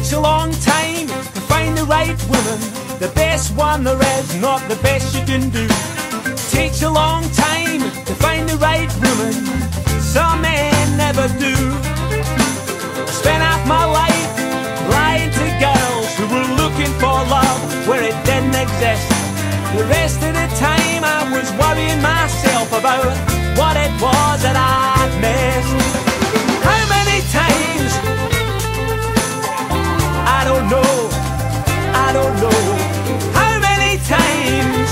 takes a long time to find the right woman, the best one there is, not the best you can do. Takes a long time to find the right woman, some men never do. Spent half my life lying to girls who were looking for love where it didn't exist. The rest of the time I was worrying myself about what it was that I'd missed. How many times? I don't know, I don't know. How many times?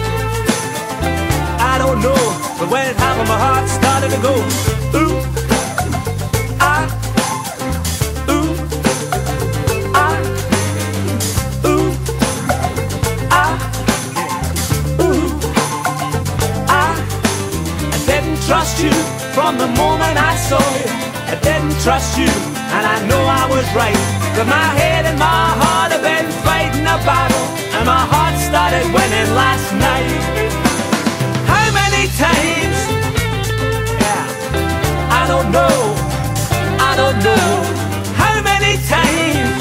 I don't know. But when it happened my heart started to go ooh, ah, ooh, ah, ooh, ah, ooh, ah. I didn't trust you from the moment I saw you. I didn't trust you, and I know I was right. But my head and my heart have been fighting a battle, and my heart started winning last night. How many times? Yeah, I don't know, I don't know. How many times?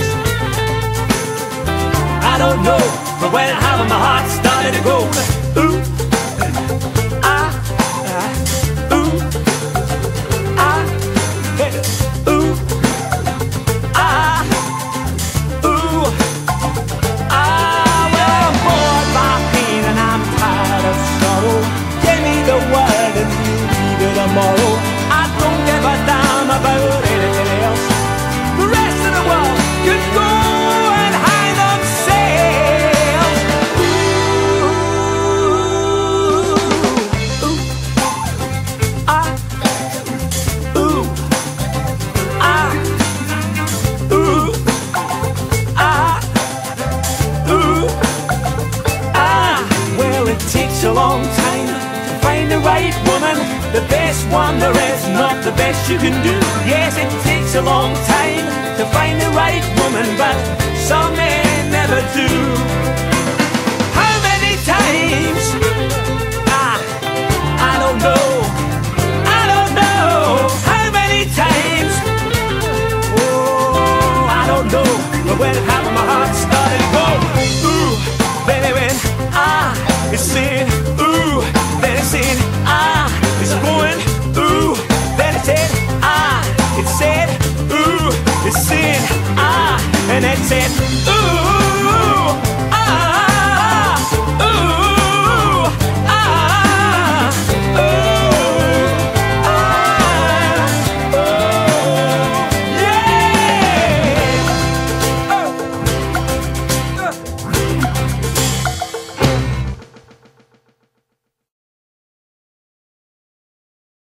I don't know. But when it happened my heart started to go ooh, ah, ooh, ah, ooh, ah, ooh, ah. Well, I'm bored by pain and I'm tired of sorrow. Give me the word and we'll leave it tomorrow. I don't give a damn about anything else. The rest of the world could go and hang themselves. Ooh, ooh, ah, ooh, ah, ooh, ah, ooh, ah. Well, it takes a long time to find the right woman, the best one there is, not the best you can do. Yes, it takes a long time to find the right woman, but some men never do. How many times? I don't know, I don't know. How many times? Oh, I don't know. But when it happened my heart started to go ooh, baby, when it's saying ooh, then it's saying it's going ooh, then it said it said ooh, it's saying and it said